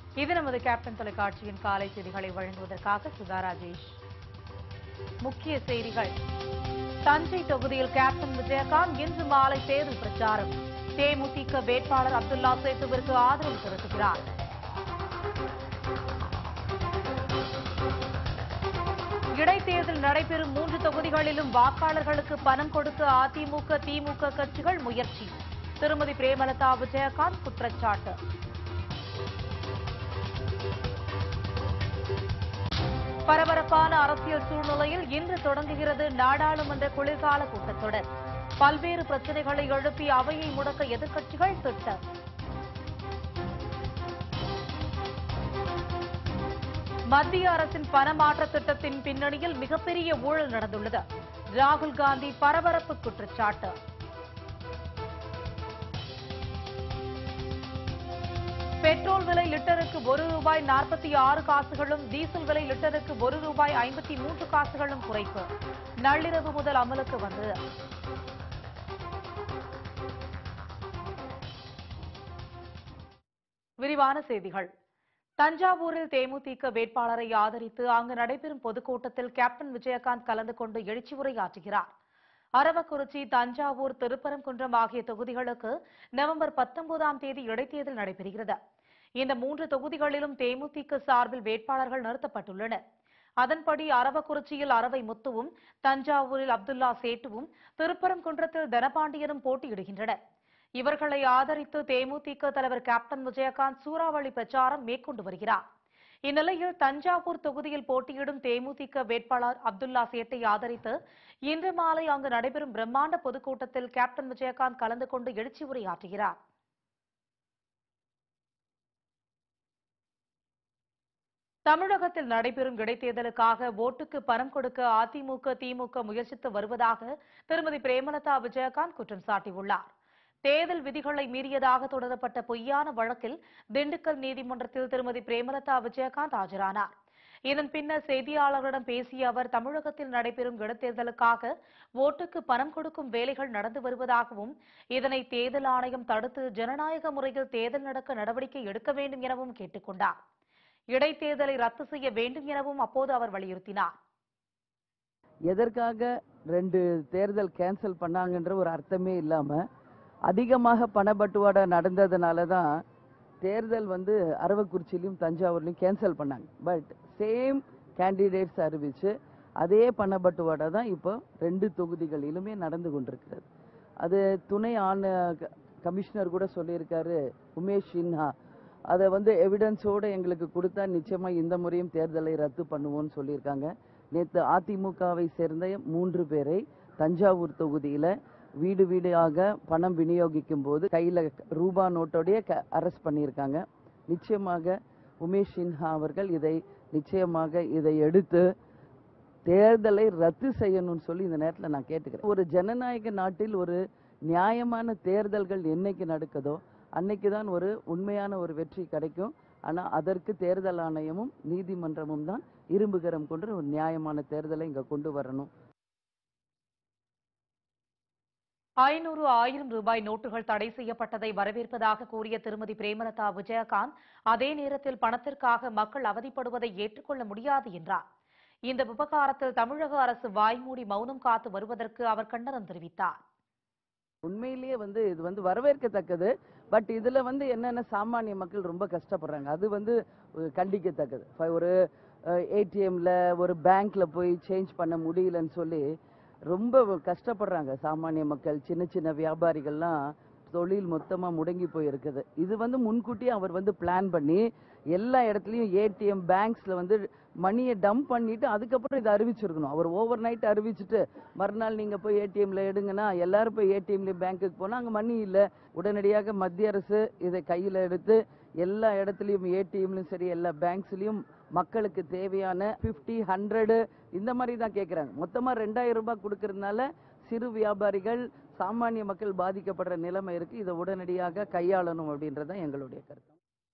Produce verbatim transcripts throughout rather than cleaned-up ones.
இது நமது கேப்டன் தொலைக்காட்சியின் காலை செய்திகளை வழங்குவதற்காக சுதா ராஜேஷ். முக்கிய செய்திகள். தஞ்சை தொகுதியில் கேப்டன் விஜயகாந்த் இன்று மாலை தேர்தல் பிரச்சாரம். தேமுதிக வேட்பாளர் அப்துல்லா சேட்டுவிற்கு ஆதரவு திரட்டுகிறார். இடைத்தேர்தல் நடைபெறும் மூன்று தொகுதிகளிலும் வாக்காளர்களுக்கு பணம் கொடுக்க அதிமுக திமுக கட்சிகள் முயற்சி. திருமதி பிரேமலதா விஜயகாந்த் குற்றச்சாட்டு. பரபரப்பான அரசியல் சூழ்நிலையில் இன்று தொடங்குகிறது நாடாளுமன்ற குளிர்கால கூட்டத்தொடர். பல்வேறு பிரச்சினைகளை எழுப்பி அவையை முடக்க எதிர்க்கட்சிகள் திட்டம். மத்திய அரசின் பணமாற்ற திட்டத்தின் பின்னணியில் மிகப்பெரிய ஊழல் நடந்துள்ளது. ராகுல் காந்தி பரபரப்பு குற்றச்சாட்டு. பெட்ரோல் விலை லிட்டருக்கு ஒரு ரூபாய் நாற்பத்தி ஆறு காசுகளும் டீசல் விலை லிட்டருக்கு ஒரு ரூபாய் ஐம்பத்தி மூன்று காசுகளும் குறைப்பு நள்ளிரவு முதல் அமலுக்கு வந்தது. விரிவான செய்திகள். தஞ்சாவூரில் தேமுதிக வேட்பாளரை ஆதரித்து அங்கு நடைபெறும் பொதுக்கூட்டத்தில் கேப்டன் விஜயகாந்த் கலந்து கொண்டு எழுச்சி உரையாற்றுகிறார். அரவக்குறிச்சி, தஞ்சாவூர், திருப்பரங்குன்றம் ஆகிய தொகுதிகளுக்கு நவம்பர் பத்தொன்பதாம் தேதி இடைத்தேர்தல் நடைபெறுகிறது. இந்த மூன்று தொகுதிகளிலும் தேமுதிக சார்பில் வேட்பாளர்கள் நிறுத்தப்பட்டுள்ளனர். அதன்படி அரவக்குறிச்சியில் அரவை முத்துவும், தஞ்சாவூரில் அப்துல்லா சேட்டுவும், திருப்பரங்குன்றத்தில் தனபாண்டியனும் போட்டியிடுகின்றனர். இவர்களை ஆதரித்து தேமுதிக தலைவர் கேப்டன் விஜயகாந்த் சூறாவளி பிரச்சாரம் மேற்கொண்டு வருகிறார். இந்நிலையில் தஞ்சாவூர் தொகுதியில் போட்டியிடும் தேமுதிக வேட்பாளர் அப்துல்லா சேட்டை ஆதரித்து இன்று மாலை அங்கு நடைபெறும் பிரம்மாண்ட பொதுக்கூட்டத்தில் கேப்டன் விஜயகாந்த் கலந்து கொண்டு எழுச்சி உரையாற்றுகிறார். தமிழகத்தில் நடைபெறும் இடைத்தேர்தலுக்காக ஓட்டுக்கு பணம் கொடுக்க அதிமுக திமுக முயற்சித்து வருவதாக திருமதி பிரேமலதா விஜயகாந்த் குற்றம் சாட்டியுள்ளார். தேர்தல் விதிகளை மீறியதாக தொடரப்பட்ட பொய்யான வழக்கில் திண்டுக்கல் நீதிமன்றத்தில் திருமதி பிரேமலதா விஜயகாந்த் ஆஜரானார். இதன் பின்னர் செய்தியாளர்களிடம் பேசிய அவர், தமிழகத்தில் நடைபெறும் இடைத்தேர்தலுக்காக ஓட்டுக்கு பணம் கொடுக்கும் வேலைகள் நடந்து வருவதாகவும், இதனை தேர்தல் ஆணையம் தடுத்து ஜனநாயக முறையில் தேர்தல் நடக்க நடவடிக்கை எடுக்க வேண்டும் எனவும் கேட்டுக் கொண்டார். இடைத்தேர்தலை ரத்து செய்ய வேண்டும் எனவும் அப்போது அவர் வலியுறுத்தினார். எதற்காக ரெண்டு தேர்தல் கேன்சல் பண்ணாங்கன்ற ஒரு அர்த்தமே இல்லாம அதிகமாக பணப்பட்டுவாடா நடந்ததுனால தான் தேர்தல் வந்து அரவக்குறிச்சியிலும் தஞ்சாவூர்லையும் கேன்சல் பண்ணாங்க. பட் சேம் கேண்டிடேட்ஸ் அறிவிச்சு அதே பணப்பட்டுவாடா தான் இப்போ ரெண்டு தொகுதிகளிலுமே நடந்து கொண்டிருக்கிறது. அது துணை ஆண கமிஷனர் கூட சொல்லியிருக்காரு உமேஷ் சின்ஹா. அதை வந்து எவிடன்ஸோடு எங்களுக்கு கொடுத்தா நிச்சயமா இந்த முறையும் தேர்தலை ரத்து பண்ணுவோம்னு சொல்லியிருக்காங்க. நேற்று அதிமுகவை சேர்ந்த மூன்று பேரை தஞ்சாவூர் தொகுதியில் வீடு வீடாக பணம் விநியோகிக்கும் போது கையில் ரூபா நோட்டோடைய அரெஸ்ட் பண்ணியிருக்காங்க. நிச்சயமாக உமேஷ் சின்ஹா அவர்கள் இதை நிச்சயமாக இதை எடுத்து தேர்தலை ரத்து செய்யணும்னு சொல்லி இந்த நேரத்தில் நான் கேட்டுக்கிறேன். ஒரு ஜனநாயக நாட்டில் ஒரு நியாயமான தேர்தல்கள் என்னைக்கு நடக்குதோ அன்னைக்கு தான் ஒரு உண்மையான ஒரு வெற்றி கிடைக்கும். ஆனால் அதற்கு தேர்தல் ஆணையமும் நீதிமன்றமும் தான் இரும்புகரம் கொண்டு ஒரு நியாயமான தேர்தலை இங்கே கொண்டு வரணும். ஐநூறு ஆயிரம் ரூபாய் நோட்டுகள் தடை செய்யப்பட்டதை வரவேற்பதாக கூறிய திருமதி பிரேமலதா விஜயகாந்த், அதே நேரத்தில் பணத்திற்காக மக்கள் அவதிப்படுவதை ஏற்றுக்கொள்ள முடியாது என்றார். இந்த விவகாரத்தில் தமிழக அரசு வாய்மூடி மௌனம் காத்து வருவதற்கு அவர் கண்டனம் தெரிவித்தார். உண்மையிலேயே வந்து இது வந்து வரவேற்கத்தக்கது. பட் இதுல வந்து என்னென்ன சாமானிய மக்கள் ரொம்ப கஷ்டப்படுறாங்க, அது வந்து கண்டிக்கத்தக்கது. ஒரு ஏடிஎம்ல ஒரு பேங்க்ல போய் சேஞ்ச் பண்ண முடியலன்னு சொல்லி ரொம்ப கஷ்டப்படுறாங்க சாமானிய மக்கள். சின்ன சின்ன வியாபாரிகள்லாம் தொழில் மொத்தமாக முடங்கி போயிருக்குது. இது வந்து முன்கூட்டியே அவர் வந்து பிளான் பண்ணி எல்லா இடத்துலையும் ஏடிஎம் பேங்க்ஸில் வந்து மணியை டம்ப் பண்ணிட்டு அதுக்கப்புறம் இதை அறிவிச்சிருக்கணும். அவர் ஓவர் நைட் அறிவிச்சுட்டு மறுநாள் நீங்கள் போய் ஏடிஎம்ல எடுங்கன்னா எல்லாரும் போய் ஏடிஎம்ல பேங்க்குக்கு போனால் அங்கே மணி இல்லை. உடனடியாக மத்திய அரசு இதை கையில் எடுத்து எல்லா இடத்துலையும் ஏடிஎம்லையும் சரி எல்லா பேங்க்ஸ்லையும் மக்களுக்கு தேவையான பிப்டி ஹண்ட்ரடு இந்த மாதிரி தான் கேட்குறாங்க. மொத்தமாக ரெண்டாயிரம் ரூபாய் கொடுக்கறதுனால சிறு வியாபாரிகள் சாமானிய மக்கள் பாதிக்கப்படுற நிலைமை இருக்கு. இதை உடனடியாக கையாளணும் அப்படின்றதான் எங்களுடைய கருத்து.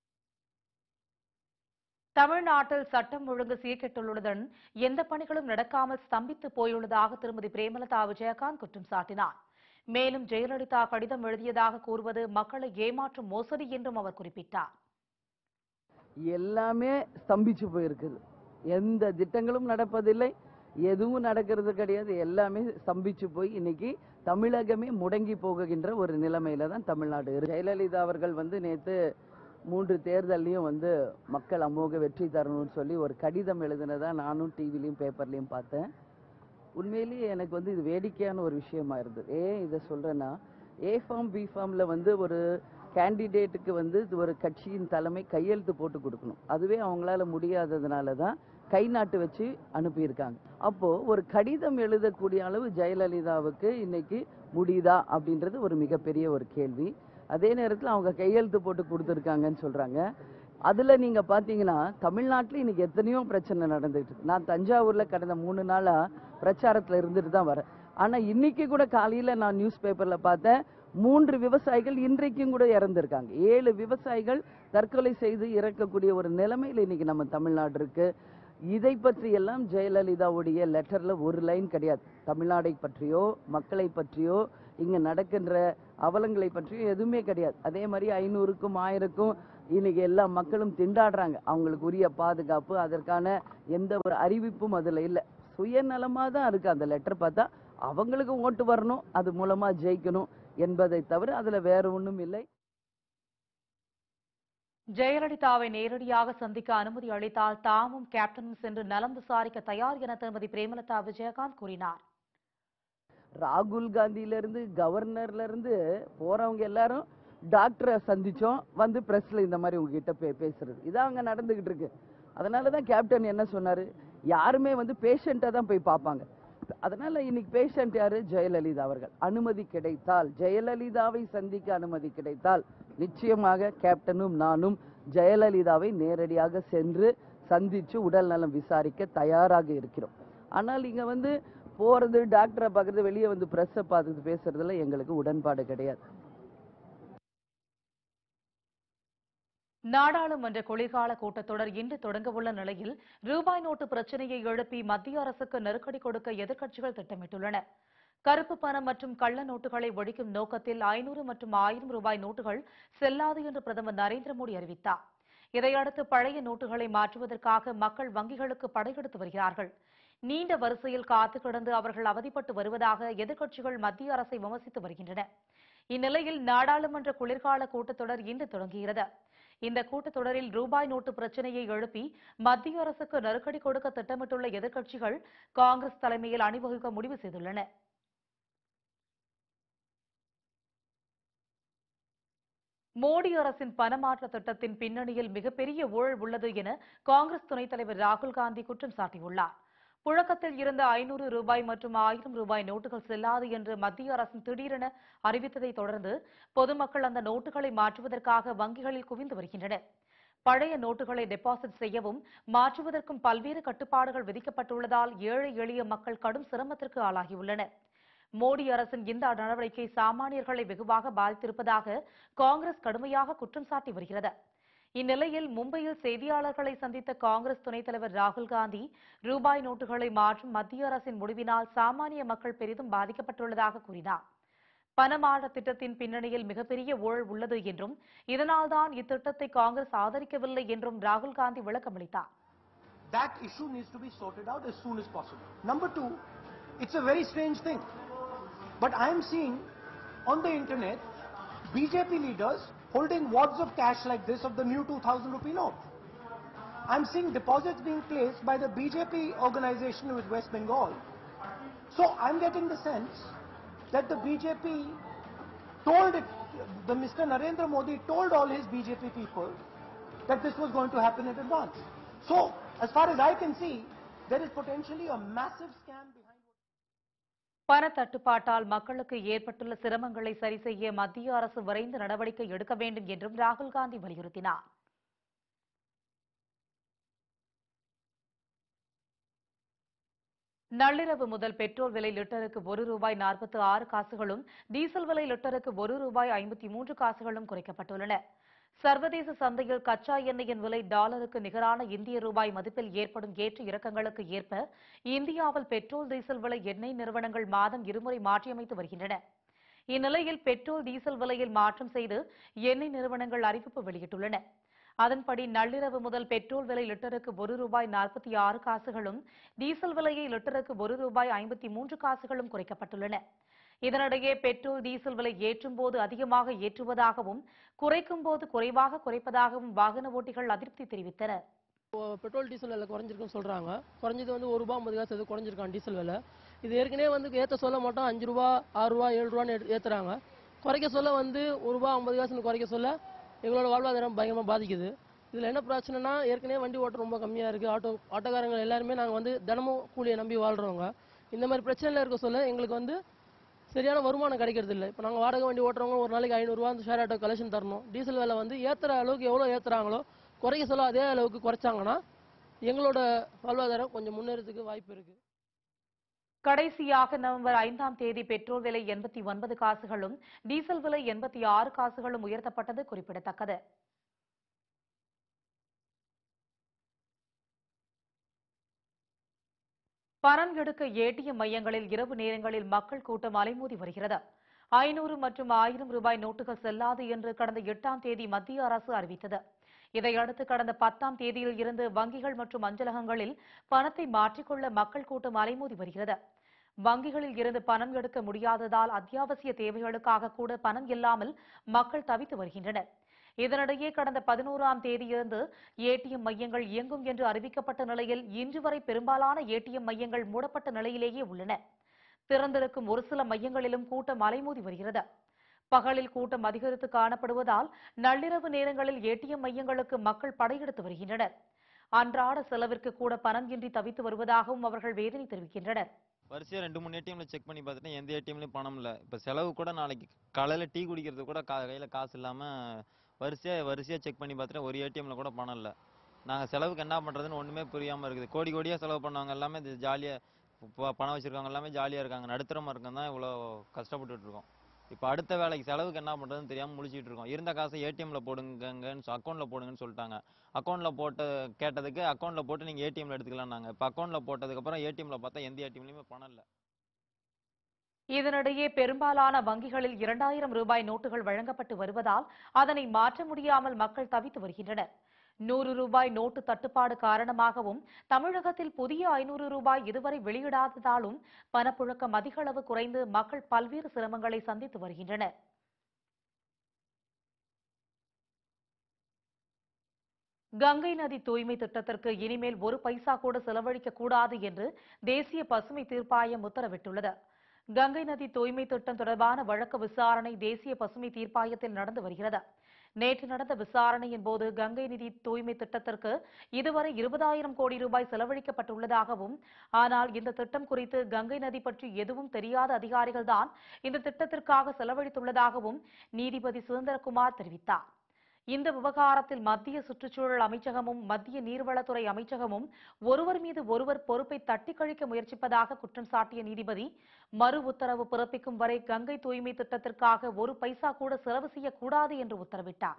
தமிழ்நாட்டில் சட்டம் ஒழுங்கு சீர்கெட்டுள்ளதுடன் எந்த பணிகளும் நடக்காமல் ஸ்தம்பித்து போயுள்ளதாக திருமதி பிரேமலதா விஜயகாந்த் குற்றம் சாட்டினார். மேலும் ஜெயலலிதா கடிதம் எழுதியதாக கூறுவது மக்களை ஏமாற்றும் மோசடி என்றும் அவர் குறிப்பிட்டார். எல்லாமே ஸ்தம்பிச்சு போயிருக்குது. எந்த திட்டங்களும் நடப்பதில்லை, எதுவும் நடக்கிறது கிடையாது. எல்லாமே ஸ்தம்பிச்சு போய் இன்னைக்கு தமிழகமே முடங்கி போகின்ற ஒரு நிலைமையில தான் தமிழ்நாடு இருக்கு. ஜெயலலிதா அவர்கள் வந்து நேத்து மூன்று தேர்தலையும் வந்து மக்கள் அமோக வெற்றி தரணும்னு சொல்லி ஒரு கடிதம் எழுதினதா நானும் டிவிலையும் பேப்பர்லையும் பார்த்தேன். உண்மையிலேயே எனக்கு வந்து இது வேடிக்கையான ஒரு விஷயமா இருந்தது. ஏன் இதை சொல்றேன்னா, ஏ ஃபார்ம் பி ஃபார்ம்ல வந்து ஒரு கேண்டிடேட்டுக்கு வந்து ஒரு கட்சியின் தலைமை கையெழுத்து போட்டு கொடுக்கணும். அதுவே அவங்களால முடியாததுனால தான் கை நாட்டு வச்சு அனுப்பியிருக்காங்க. அப்போ ஒரு கடிதம் எழுதக்கூடிய அளவு ஜெயலலிதாவுக்கு இன்னைக்கு முடியுதா அப்படின்றது ஒரு மிகப்பெரிய ஒரு கேள்வி. அதே நேரத்தில் அவங்க கையெழுத்து போட்டு கொடுத்துருக்காங்கன்னு சொல்றாங்க. அதுல நீங்க பாத்தீங்கன்னா தமிழ்நாட்டில் இன்னைக்கு எத்தனையோ பிரச்சனை நடந்துட்டு இருக்கு. நான் தஞ்சாவூர்ல கடந்த மூணு நாளா பிரச்சாரத்துல இருந்துட்டு தான் வரேன். ஆனா இன்னைக்கு கூட காலையில நான் நியூஸ் பேப்பர்ல பார்த்தேன், மூன்று விவசாயிகள் இன்றைக்கும் கூட இறந்திருக்காங்க. ஏழு விவசாயிகள் தற்கொலை செய்து இறக்கக்கூடிய ஒரு நிலைமையில இன்னைக்கு நம்ம தமிழ்நாடு இருக்கு. இதை பற்றி எல்லாம் ஜெயலலிதாவுடைய லெட்டர்ல ஒரு லைன் கிடையாது. தமிழ்நாடை பற்றியோ மக்களை பற்றியோ இங்க நடக்கின்ற அவலங்களை பற்றியோ எதுவுமே கிடையாது. அதே மாதிரி ஐநூறுக்கும் ஆயிரக்கும் இன்னைக்கு எல்லா மக்களும் திண்டாடுறாங்க. அவங்களுக்கு உரிய பாதுகாப்பு, அதற்கான எந்த ஒரு அறிவிப்பும் அதுல இல்லை. சுயநலமா தான் இருக்கு அந்த லெட்டர். பார்த்தா அவங்களுக்கு ஓட்டு வரணும், அது மூலமா ஜெயிக்கணும் என்பதை தவிர அதுல வேற ஒண்ணும் இல்லை. ஜெயலலிதாவை நேரடியாக சந்திக்க அனுமதி அளித்தால் தாமும் கேப்டனும் சென்று நலம் விசாரிக்க தயார் என திருமதி பிரேமலதா விஜயகாந்த் கூறினார். ராகுல் காந்தியில இருந்து கவர்னர்ல இருந்து போறவங்க எல்லாரும் டாக்டரை சந்திச்சோம், வந்து பிரஸ்ல இந்த மாதிரி உங்ககிட்ட பே பேசுறது இதான் அங்க நடந்துகிட்டு இருக்கு. அதனாலதான் கேப்டன் என்ன சொன்னாரு, யாருமே வந்து பேஷண்ட்டை தான் போய் பார்ப்பாங்க. அதனால இன்னைக்கு பேஷண்ட் யாரு? ஜெயலலிதா அவர்கள். அனுமதி கிடைத்தால், ஜெயலலிதாவை சந்திக்க அனுமதி கிடைத்தால் நிச்சயமாக கேப்டனும் நானும் ஜெயலலிதாவை நேரடியாக சென்று சந்திச்சு உடல் நலம் விசாரிக்க தயாராக இருக்கிறோம். ஆனால் இங்க வந்து போறது, டாக்டரை பார்க்கறது, வெளியே வந்து பிரஸ்ஸை பார்த்துட்டு பேசுறதுல எங்களுக்கு உடன்பாடு கிடையாது. நாடாளுமன்ற குளிர்கால கூட்டத்தொடர் இன்று தொடங்க உள்ள நிலையில் ரூபாய் நோட்டு பிரச்சனையை எழுப்பி மத்திய அரசுக்கு நெருக்கடி கொடுக்க எதிர்க்கட்சிகள் திட்டமிட்டுள்ளன. கருப்பு பணம் மற்றும் கள்ள நோட்டுகளை ஒழிக்கும் நோக்கத்தில் ஐநூறு மற்றும் ஆயிரம் ரூபாய் நோட்டுகள் செல்லாது என்று பிரதமர் நரேந்திர மோடி அறிவித்தார். இதையடுத்து பழைய நோட்டுகளை மாற்றுவதற்காக மக்கள் வங்கிகளுக்கு படையெடுத்து வருகிறார்கள். நீண்ட வரிசையில் காத்து கிடந்து அவர்கள் அவதிப்பட்டு வருவதாக எதிர்க்கட்சிகள் மத்திய அரசை விமர்சித்து வருகின்றன. இந்நிலையில் நாடாளுமன்ற குளிர்கால கூட்டத்தொடர் இன்று தொடங்குகிறது. இந்த கூட்டத்தொடரில் ரூபாய் நோட்டு பிரச்சனையை எழுப்பி மத்திய அரசுக்கு நெருக்கடி கொடுக்க திட்டமிட்டுள்ள எதிர்க்கட்சிகள் காங்கிரஸ் தலைமையில் அணிவகுக்க முடிவு செய்துள்ளன. மோடி அரசின் பணமாற்ற திட்டத்தின் பின்னணியில் மிகப்பெரிய ஊழல் உள்ளது என காங்கிரஸ் துணைத் தலைவர் ராகுல் காந்தி குற்றம் சாட்டியுள்ளார். புழக்கத்தில் இருந்த ஐநூறு ரூபாய் மற்றும் ஆயிரம் ரூபாய் நோட்டுகள் செல்லாது என்று மத்திய அரசு திடீரென அறிவித்ததை தொடர்ந்து பொதுமக்கள் அந்த நோட்டுகளை மாற்றுவதற்காக வங்கிகளில் குவிந்து வருகின்றனர். பழைய நோட்டுகளை டெபாசிட் செய்யவும் மாற்றுவதற்கும் பல்வேறு கட்டுப்பாடுகள் விதிக்கப்பட்டுள்ளதால் ஏழை எளிய மக்கள் கடும் சிரமத்திற்கு ஆளாகியுள்ளனர். மோடி அரசின் இந்த நடவடிக்கை சாமானியர்களை வெகுவாக பாதித்திருப்பதாக காங்கிரஸ் கடுமையாக குற்றம் சாட்டி வருகிறது. இந்நிலையில் மும்பையில் செய்தியாளர்களை சந்தித்த காங்கிரஸ் துணைத் தலைவர் ராகுல் காந்தி ரூபாய் நோட்டுகளை மாற்றும் மத்திய அரசின் முடிவினால் சாமானிய மக்கள் பெரிதும் பாதிக்கப்பட்டுள்ளதாக கூறினார். பணமாற்ற திட்டத்தின் பின்னணியில் மிகப்பெரிய ஊழல் உள்ளது என்றும் இதனால்தான் இத்திட்டத்தை காங்கிரஸ் ஆதரிக்கவில்லை என்றும் ராகுல் Gandhi விளக்கமளித்தார். That issue needs to be sorted out as soon as possible. Number two, it's a very strange thing, but I am seeing on the internet B J P leaders holding wads of cash like this of the new two thousand rupee note. I'm seeing deposits being placed by the B J P organization with West Bengal. So I'm getting the sense that the B J P told it, the Mister Narendra Modi told all his B J P people that this was going to happen in advance. So as far as I can see, there is potentially a massive scam behind. பணத்தட்டுப்பாட்டால் மக்களுக்கு ஏற்பட்டுள்ள சிரமங்களை சரி செய்ய மத்திய அரசு விரைந்து நடவடிக்கை எடுக்க வேண்டும் என்றும் ராகுல் காந்தி வலியுறுத்தினார். நள்ளிரவு முதல் பெட்ரோல் விலை லிட்டருக்கு ஒரு ரூபாய் நாற்பத்தி ஆறு காசுகளும் டீசல் விலை லிட்டருக்கு ஒரு ரூபாய் ஐம்பத்தி மூன்று காசுகளும் குறைக்கப்பட்டுள்ளன. சர்வதேச சந்தையில் கச்சா எண்ணெயின் விலை டாலருக்கு நிகரான இந்திய ரூபாய் மதிப்பில் ஏற்படும் ஏற்ற இறக்கங்களுக்கு ஏற்ப இந்தியாவில் பெட்ரோல் டீசல் விலை எண்ணெய் நிறுவனங்கள் மாதம் இருமுறை மாற்றியமைத்து வருகின்றன. இந்நிலையில் பெட்ரோல் டீசல் விலையில் மாற்றம் செய்து எண்ணெய் நிறுவனங்கள் அறிவிப்பு வெளியிட்டுள்ளன. அதன்படி நள்ளிரவு முதல் பெட்ரோல் விலை லிட்டருக்கு ஒரு ரூபாய் நாற்பத்தி ஆறு காசுகளும் டீசல் விலையை லிட்டருக்கு ஒரு ரூபாய் ஐம்பத்தி மூன்று காசுகளும் குறைக்கப்பட்டுள்ளன. இதனிடையே பெட்ரோல் டீசல் விலை ஏற்றும் போது அதிகமாக ஏற்றுவதாகவும் குறைக்கும் போது குறைவாக குறைப்பதாகவும் வாகன ஓட்டிகள் அதிருப்தி தெரிவித்தனர். பெட்ரோல் டீசல் விலை குறைஞ்சிருக்குன்னு சொல்றாங்க. குறைஞ்சது வந்து ஒரு ரூபாய் ஐம்பது காசு எது குறைஞ்சிருக்கான் டீசல் விலை. இது ஏற்கனவே வந்து ஏற்ற சொல்ல மாட்டோம் அஞ்சு ரூபா ஆறு ரூபா ஏழு ரூபான்னு ஏற்றுறாங்க. குறைக்க சொல்ல வந்து ஒரு ரூபா ஐம்பது காசுன்னு குறைக்க சொல்ல எங்களோட வாழ்வாதாரம் பயங்கரமாக பாதிக்குது. இதில் என்ன பிரச்சனைனா ஏற்கனவே வண்டி ஓட்டம் ரொம்ப கம்மியாக இருக்குது. ஆட்டோ ஆட்டோக்காரங்க எல்லாருமே நாங்கள் வந்து தினமும் கூலியை நம்பி வாழ்கிறவங்க. இந்த மாதிரி பிரச்சனையில் இருக்க சொல்ல எங்களுக்கு வந்து சரியான வருமானம் கிடைக்கிறது இல்லை. இப்போ நாங்கள் வாடகை வண்டி ஓட்டுறவங்க ஒரு நாளைக்கு ஐநூறுரூவா அந்த ஷேர் ஆட்டோ கலெக்ஷன் தரணும். டீசல் விலை வந்து ஏற்றுற அளவுக்கு எவ்வளோ ஏற்றுறாங்களோ குறைக்க சொல்ல அதே அளவுக்கு குறைச்சாங்கன்னா எங்களோட வாழ்வாதாரம் கொஞ்சம் முன்னேறதுக்கு வாய்ப்பு இருக்குது. கடைசியாக நவம்பர் ஐந்தாம் தேதி பெட்ரோல் விலை எண்பத்தி ஒன்பது காசுகளும் டீசல் விலை எண்பத்தி ஆறு காசுகளும் உயர்த்தப்பட்டது குறிப்பிடத்தக்கது. பணம் எடுக்க ஏடிஎம் மையங்களில் இரவு நேரங்களில் மக்கள் கூட்டம் அலைமோதி வருகிறது. ஐநூறு மற்றும் ஆயிரம் ரூபாய் நோட்டுகள் செல்லாது என்று கடந்த எட்டாம் தேதி மத்திய அரசு அறிவித்தது. இதையடுத்து கடந்த பத்தாம் தேதியில் இருந்து வங்கிகள் மற்றும் அஞ்சலகங்களில் பணத்தை மாற்றிக்கொள்ள மக்கள் கூட்டம் அலைமோதி வருகிறது. வங்கிகளில் இருந்து பணம் எடுக்க முடியாததால் அத்தியாவசிய தேவைகளுக்காக கூட பணம் இல்லாமல் மக்கள் தவித்து வருகின்றனர். இதனிடையே கடந்த பதினோராம் தேதியிலிருந்து ஏடிஎம் மையங்கள் இயங்கும் என்று அறிவிக்கப்பட்ட நிலையில் இன்று வரை பெரும்பாலான ஏடிஎம் மையங்கள் மூடப்பட்ட நிலையிலேயே உள்ளன. திறந்திருக்கும் ஒரு சில மையங்களிலும் கூட்டம் அலைமோதி வருகிறது. பகலில் கூட்டம் அதிகரித்து காணப்படுவதால் நள்ளிரவு நேரங்களில் ஏடிஎம் மையங்களுக்கு மக்கள் படையெடுத்து வருகின்றனர். அன்றாட செலவிற்கு கூட பணம் இன்றி தவித்து வருவதாகவும் அவர்கள் வேதனை தெரிவிக்கின்றனர். வரிசையாக ரெண்டு மூணு ஏடிஎம்ல செக் பண்ணி பார்த்துட்டு எந்த ஏடிஎம்லையும் பணம் இல்லை. இப்போ செலவு கூட நாளைக்கு காலையில் டீ குடிக்கிறது கூட கா கையில் காசு இல்லாமல் வரிசையாக வரிசையாக செக் பண்ணி பார்த்துட்டு ஒரு ஏடிஎம்ல கூட பணம் இல்லை. நாங்கள் செலவுக்கு என்ன பண்ணுறதுன்னு ஒன்றுமே புரியாமல் இருக்குது. கோடி கோடியாக செலவு பண்ணவங்க எல்லாமே இது ஜாலியாக பணம் வச்சுருக்கவங்க எல்லாமே ஜாலியாக இருக்காங்க. நடுத்தரமாக இருக்கவங்க தான் இவ்வளோ கஷ்டப்பட்டுட்டு இருக்கோம். இப்போ அடுத்த வேலைக்கு செலவுக்கு என்ன பண்ணுறதுன்னு தெரியாமல் முழிச்சிட்டு இருக்கோம். இருந்த காசை ஏடிஎம்ல போடுங்கன்னு அக்கௌண்ட்டில் போடுங்கன்னு சொல்லிட்டாங்க. அக்கௌண்ட்டில் போட்டு கேட்டதுக்கு அக்கௌண்ட்டில் போட்டு நீங்கள் ஏடிஎம்ல எடுத்துக்கலாம்னாங்க. இப்போ அக்கௌண்ட்டில் போட்டதுக்கப்புறம் ஏடிஎம்ல பார்த்தா எந்த ஏடிஎம்லையுமே பணம் இல்லை. இதனிடையே பெரும்பாலான வங்கிகளில் இரண்டாயிரம் ரூபாய் நோட்டுகள் வழங்கப்பட்டு வருவதால் அதனை மாற்ற முடியாமல் மக்கள் தவித்து வருகின்றனர். நூறு ரூபாய் நோட்டு தட்டுப்பாடு காரணமாகவும் தமிழகத்தில் புதிய ஐநூறு ரூபாய் இதுவரை வெளியிடாததாலும் பணப்புழக்கம் அதிக அளவு குறைந்து மக்கள் பல்வேறு சிரமங்களை சந்தித்து வருகின்றனர். கங்கை நதி தூய்மை திட்டத்திற்கு இனிமேல் ஒரு பைசா கூட செலவழிக்க கூடாது என்று தேசிய பசுமை தீர்ப்பாயம் உத்தரவிட்டுள்ளது. கங்கை நதி தூய்மை திட்டம் தொடர்பான வழக்கு விசாரணை தேசிய பசுமை தீர்ப்பாயத்தில் நடந்து வருகிறது. நேற்று நடந்த விசாரணையின் போது கங்கை நதி தூய்மை திட்டத்திற்கு இதுவரை இருபதாயிரம் கோடி ரூபாய் செலவழிக்கப்பட்டுள்ளதாகவும், ஆனால் இந்த திட்டம் குறித்து கங்கை நதி பற்றி எதுவும் தெரியாத அதிகாரிகள்தான் இந்த திட்டத்திற்காக செலவழித்துள்ளதாகவும் நீதிபதி சுதந்திரகுமார் தெரிவித்தார். இந்த விவகாரத்தில் மத்திய சுற்றுச்சூழல் அமைச்சகமும் மத்திய நீர்வளத்துறை அமைச்சகமும் ஒருவர் மீது ஒருவர் பொறுப்பை தட்டி கழிக்க முயற்சிப்பதாக குற்றம் சாட்டிய நீதிபதி மறு உத்தரவு பிறப்பிக்கும் வரை கங்கை தூய்மை திட்டத்திற்காக ஒரு பைசா கூட செலவு செய்யக்கூடாது என்று உத்தரவிட்டார்.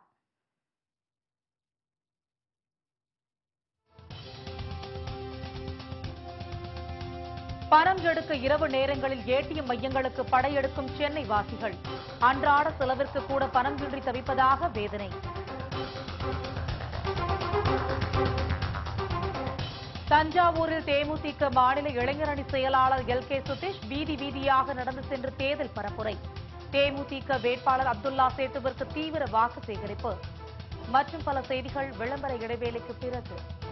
பணம் எடுக்க இரவு நேரங்களில் ஏடிஎம் மையங்களுக்கு படையெடுக்கும் சென்னை வாசிகள். அன்றாட செலவிற்கு கூட பணம் இன்றி தவிப்பதாக வேதனை. தஞ்சாவூரில் தேமுதிக மாநில இளைஞரணி செயலாளர் எல் கே சுதீஷ் வீதி வீதியாக நடந்து சென்று தேர்தல் பரப்புரை. தேமுதிக வேட்பாளர் அப்துல்லா சேத்துவிற்கு தீவிர வாக்கு சேகரிப்பு. மற்றும் பல செய்திகள் விளம்பர இடைவேளைக்கு பிறகு.